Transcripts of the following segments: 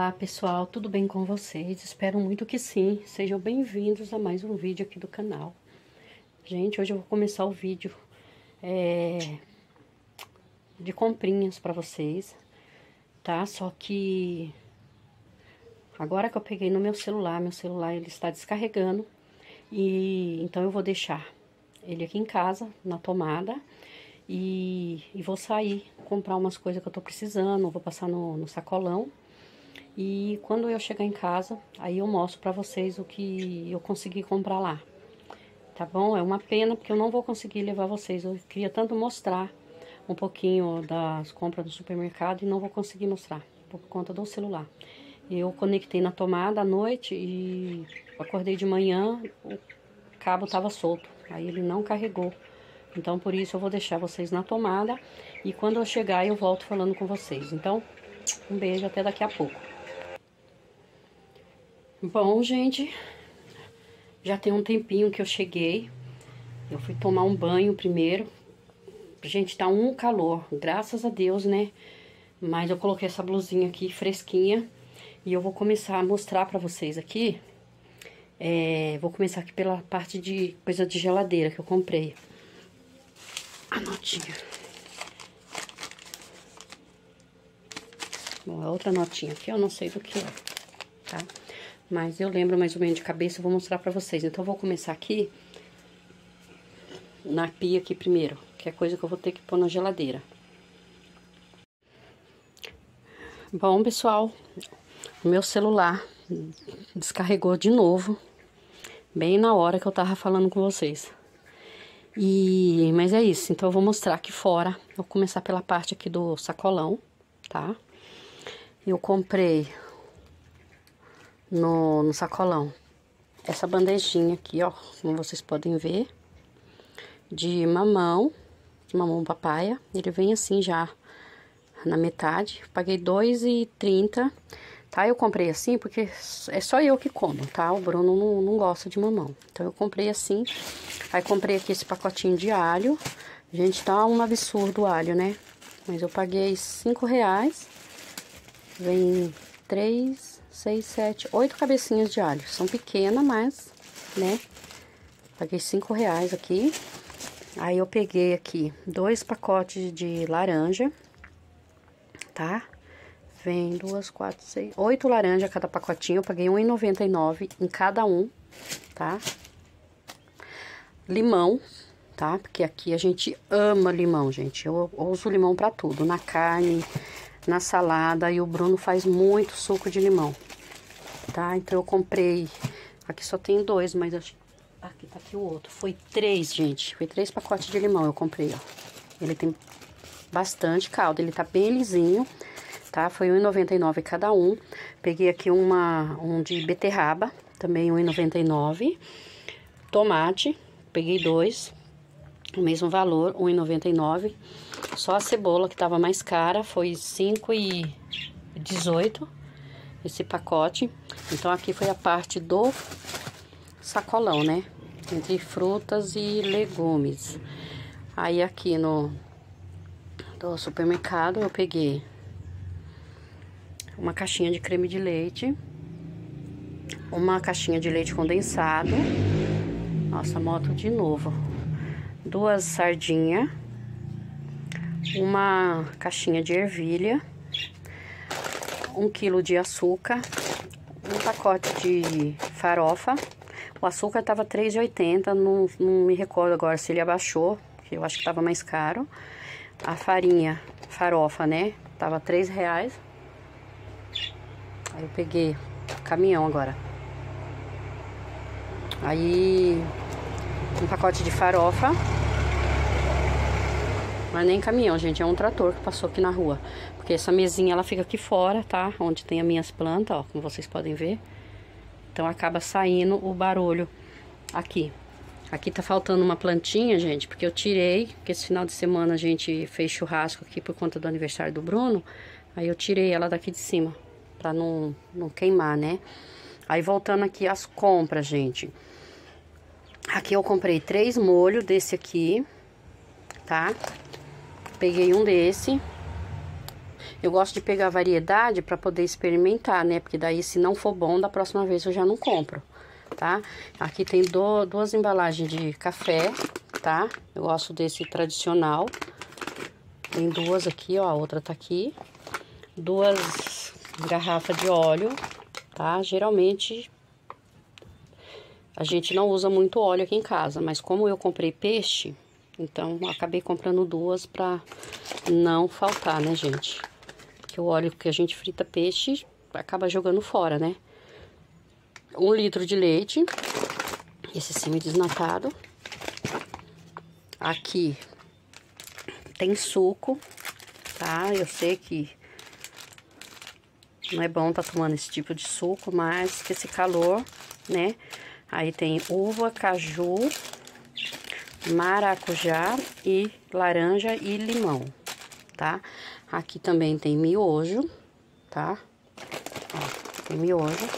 Olá pessoal, tudo bem com vocês? Espero muito que sim. Sejam bem-vindos a mais um vídeo aqui do canal. Gente, hoje eu vou começar o vídeo de comprinhas pra vocês, tá? Só que agora que eu peguei no meu celular ele está descarregando e então eu vou deixar ele aqui em casa, na tomada, e vou sair comprar umas coisas que eu tô precisando, vou passar no sacolão. E quando eu chegar em casa, aí eu mostro pra vocês o que eu consegui comprar lá. Tá bom? É uma pena porque eu não vou conseguir levar vocês. Eu queria tanto mostrar um pouquinho das compras do supermercado e não vou conseguir mostrar por conta do celular. Eu conectei na tomada à noite e acordei de manhã, o cabo tava solto. Aí ele não carregou. Então por isso eu vou deixar vocês na tomada e quando eu chegar eu volto falando com vocês. Então, um beijo, até daqui a pouco. Bom, gente, já tem um tempinho que eu cheguei. Eu fui tomar um banho primeiro. Gente, tá um calor, graças a Deus, né? Mas eu coloquei essa blusinha aqui fresquinha e eu vou começar a mostrar pra vocês aqui. Vou começar aqui pela parte de coisa de geladeira que eu comprei. A notinha. Bom, a outra notinha aqui eu não sei do que é, tá? Mas eu lembro mais ou menos de cabeça, eu vou mostrar pra vocês. Então, eu vou começar aqui na pia aqui primeiro, que é coisa que eu vou ter que pôr na geladeira. Bom, pessoal, o meu celular descarregou de novo, bem na hora que eu tava falando com vocês. Mas é isso, então eu vou mostrar aqui fora. Vou começar pela parte aqui do sacolão, tá? Eu comprei no sacolão essa bandejinha aqui, ó, como vocês podem ver, de mamão papaya. Ele vem assim já na metade. Paguei R$2,30, tá? Eu comprei assim porque é só eu que como, tá? O Bruno não gosta de mamão, então eu comprei assim. Aí comprei aqui esse pacotinho de alho. Gente, tá um absurdo o alho, né? Mas eu paguei R$5. Vem 3, 6, 7, 8 cabecinhas de alho. São pequenas, mas, né? Paguei R$5 aqui. Aí eu peguei aqui 2 pacotes de laranja, tá? Vem 2, 4, 6, 8 laranjas cada pacotinho. Eu paguei R$1,99 em cada um, tá? Limão, tá? Porque aqui a gente ama limão, gente. Eu uso limão pra tudo, na carne, na salada, e o Bruno faz muito suco de limão, tá? Então eu comprei, aqui só tem 2, mas aqui tá aqui o outro, foi 3, gente, foi 3 pacotes de limão eu comprei, ó. Ele tem bastante caldo, ele tá bem lisinho, tá? Foi R$1,99 cada um. Peguei aqui um de beterraba, também R$1,99. Tomate, peguei 2, o mesmo valor, R$1,99. Só a cebola que tava mais cara foi R$5,18 esse pacote. Então aqui foi a parte do sacolão, né? Entre frutas e legumes. Aí aqui do supermercado eu peguei uma caixinha de creme de leite, uma caixinha de leite condensado. Nossa, moto de novo. 2 sardinhas, uma caixinha de ervilha, 1 quilo de açúcar, um pacote de farofa. O açúcar tava R$3,80, não me recordo agora se ele abaixou, porque eu acho que tava mais caro. A farinha, farofa, né, tava R$3. Aí eu peguei caminhão agora. Aí um pacote de farofa. Não é nem caminhão, gente, é um trator que passou aqui na rua. Porque essa mesinha, ela fica aqui fora, tá? Onde tem as minhas plantas, ó, como vocês podem ver. Então, acaba saindo o barulho aqui. Aqui tá faltando uma plantinha, gente, porque eu tirei. Porque esse final de semana a gente fez churrasco aqui por conta do aniversário do Bruno. Aí eu tirei ela daqui de cima, pra não queimar, né? Aí, voltando aqui as compras, gente. Aqui eu comprei 3 molhos desse aqui, tá? Peguei um desse. Eu gosto de pegar variedade para poder experimentar, né? Porque daí, se não for bom, da próxima vez eu já não compro, tá? Aqui tem duas embalagens de café, tá? Eu gosto desse tradicional. Tem duas aqui, ó, a outra tá aqui. Duas garrafas de óleo, tá? Geralmente a gente não usa muito óleo aqui em casa, mas como eu comprei peixe, então acabei comprando duas pra não faltar, né, gente? Que o óleo que a gente frita peixe acaba jogando fora, né? 1 litro de leite, esse semi-desnatado. Aqui tem suco, tá? Eu sei que não é bom tá tomando esse tipo de suco, mas que esse calor, né? Aí tem uva, caju, maracujá e laranja e limão, tá? Aqui também tem miojo, tá? Ó, tem miojo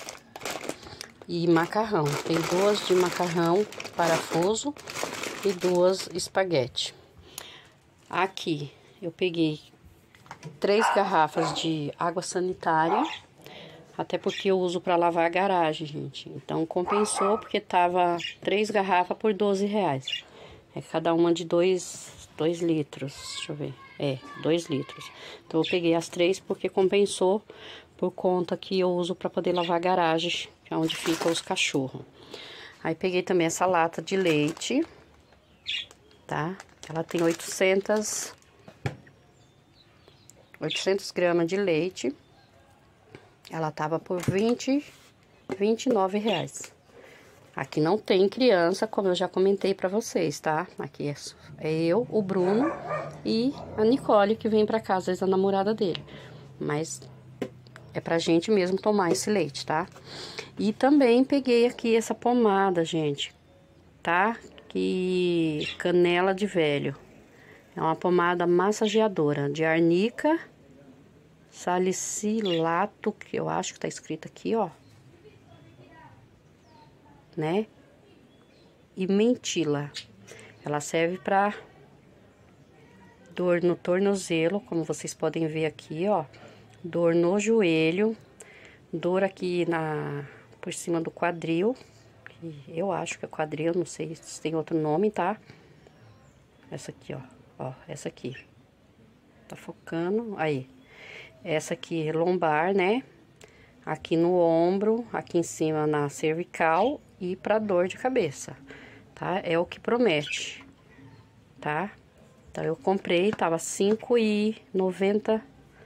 e macarrão. Tem duas de macarrão parafuso e duas espaguete. Aqui eu peguei 3 garrafas de água sanitária, até porque eu uso para lavar a garagem, gente. Então compensou porque tava 3 garrafas por R$12. É cada uma de 2 litros, deixa eu ver. 2 litros. Então eu peguei as 3 porque compensou por conta que eu uso para poder lavar a garagem, que é onde ficam os cachorros. Aí peguei também essa lata de leite, tá? Ela tem 800 gramas de leite. Ela tava por R$29. Aqui não tem criança, como eu já comentei pra vocês, tá? Aqui é eu, o Bruno e a Nicole, que vem pra casa, a namorada dele. Mas é pra gente mesmo tomar esse leite, tá? E também peguei aqui essa pomada, gente, tá? Que canela de velho. É uma pomada massageadora de arnica, salicilato, que eu acho que tá escrito aqui, ó, né? E mentila. Ela serve pra dor no tornozelo, como vocês podem ver aqui, ó. Dor no joelho, dor aqui por cima do quadril, que eu acho que é quadril, não sei se tem outro nome, tá? Essa aqui, ó. Ó, essa aqui. Tá focando, aí. Essa aqui é lombar, né? Aqui no ombro, aqui em cima na cervical e pra dor de cabeça, tá? É o que promete, tá? Então, eu comprei, tava R$5,99.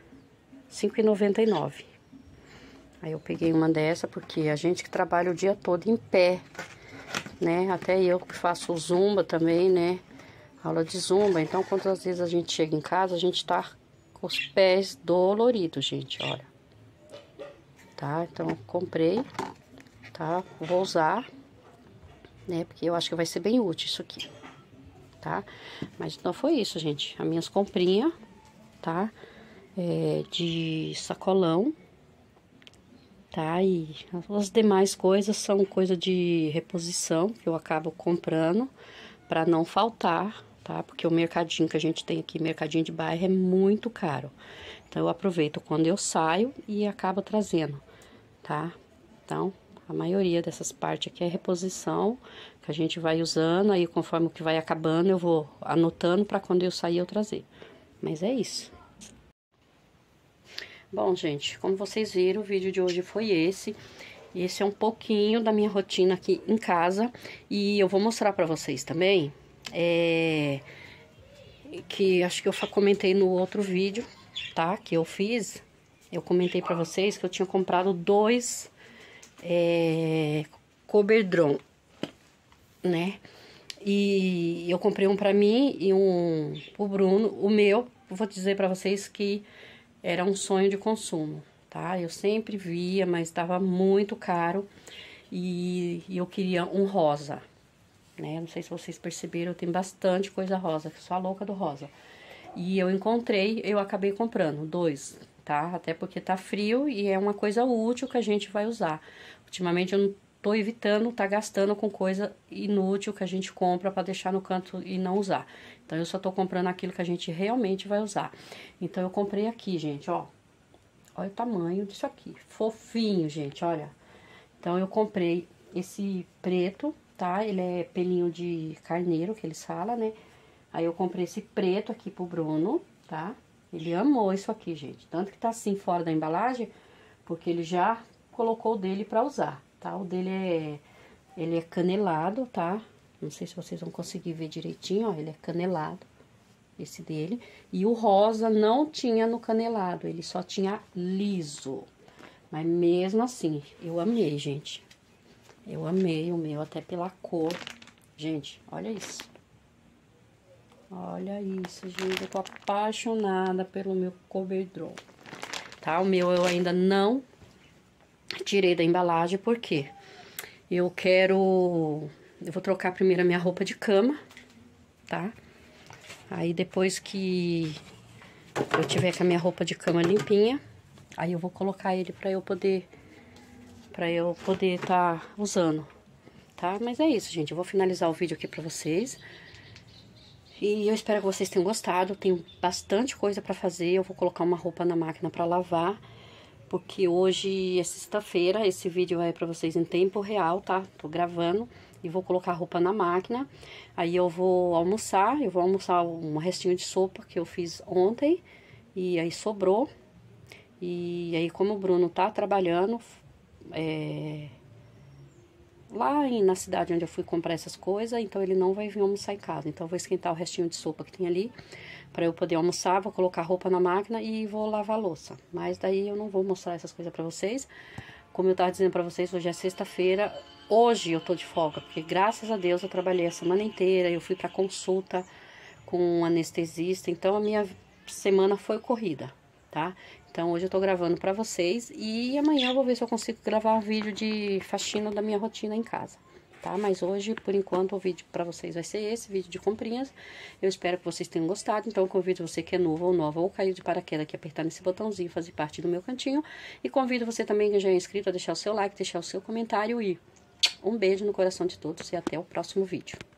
Aí eu peguei uma dessa, porque a gente que trabalha o dia todo em pé, né? Até eu que faço zumba também, né? Aula de zumba. Então, quantas vezes a gente chega em casa, a gente tá com os pés doloridos, gente, olha. Tá? Então, eu comprei, tá? Vou usar, né? Porque eu acho que vai ser bem útil isso aqui, tá? Mas então foi isso, gente. As minhas comprinhas, tá? De sacolão, tá? E as demais coisas são coisa de reposição que eu acabo comprando pra não faltar, tá? Porque o mercadinho que a gente tem aqui, mercadinho de bairro, é muito caro. Então, eu aproveito quando eu saio e acabo trazendo, tá? Então, a maioria dessas partes aqui é reposição, que a gente vai usando, aí conforme o que vai acabando, eu vou anotando pra quando eu sair eu trazer. Mas é isso. Bom, gente, como vocês viram, o vídeo de hoje foi esse. Esse é um pouquinho da minha rotina aqui em casa. E eu vou mostrar pra vocês também, que acho que eu comentei no outro vídeo, tá? Que eu fiz. Eu comentei pra vocês que eu tinha comprado 2 Coberdron, né? E eu comprei um pra mim e um pro Bruno. O meu, vou dizer pra vocês que era um sonho de consumo, tá? Eu sempre via, mas tava muito caro e eu queria um rosa, né? Não sei se vocês perceberam, eu tenho bastante coisa rosa, sou a louca do rosa. E eu encontrei, eu acabei comprando 2, tá? Até porque tá frio e é uma coisa útil que a gente vai usar. Ultimamente eu não tô evitando tá gastando com coisa inútil que a gente compra pra deixar no canto e não usar. Então, eu só tô comprando aquilo que a gente realmente vai usar. Então, eu comprei aqui, gente, ó. Olha o tamanho disso aqui. Fofinho, gente, olha. Então, eu comprei esse preto, tá? Ele é pelinho de carneiro, que eles falam, né? Aí, eu comprei esse preto aqui pro Bruno, tá? Ele amou isso aqui, gente. Tanto que tá assim, fora da embalagem, porque ele já colocou o dele pra usar, tá? O dele ele é canelado, tá? Não sei se vocês vão conseguir ver direitinho, ó. Ele é canelado, esse dele. E o rosa não tinha no canelado, ele só tinha liso. Mas mesmo assim, eu amei, gente. Eu amei o meu, até pela cor. Gente, olha isso. Olha isso, gente. Eu tô apaixonada pelo meu coberdron. Tá? O meu eu ainda não tirei da embalagem, porque eu quero... Eu vou trocar primeiro a minha roupa de cama, tá? Aí depois que eu tiver com a minha roupa de cama limpinha, aí eu vou colocar ele pra eu poder tá usando, tá? Mas é isso, gente. Eu vou finalizar o vídeo aqui pra vocês. E eu espero que vocês tenham gostado. Tenho bastante coisa pra fazer. Eu vou colocar uma roupa na máquina pra lavar, porque hoje é sexta-feira. Esse vídeo é pra vocês em tempo real, tá? Tô gravando e vou colocar a roupa na máquina. Aí eu vou almoçar. Eu vou almoçar um restinho de sopa que eu fiz ontem e aí sobrou. E aí, como o Bruno tá trabalhando lá na cidade onde eu fui comprar essas coisas, então ele não vai vir almoçar em casa. Então, eu vou esquentar o restinho de sopa que tem ali, pra eu poder almoçar. Vou colocar a roupa na máquina e vou lavar a louça. Mas daí eu não vou mostrar essas coisas pra vocês. Como eu tava dizendo pra vocês, hoje é sexta-feira. Hoje eu tô de folga, porque graças a Deus eu trabalhei a semana inteira. Eu fui pra consulta com um anestesista, então a minha semana foi corrida, tá? Então, hoje eu tô gravando pra vocês e amanhã eu vou ver se eu consigo gravar um vídeo de faxina da minha rotina em casa, tá? Mas hoje, por enquanto, o vídeo pra vocês vai ser esse, vídeo de comprinhas. Eu espero que vocês tenham gostado, então eu convido você que é novo ou nova ou caiu de paraquedas aqui, apertar nesse botãozinho, fazer parte do meu cantinho. E convido você também que já é inscrito a deixar o seu like, deixar o seu comentário e um beijo no coração de todos e até o próximo vídeo.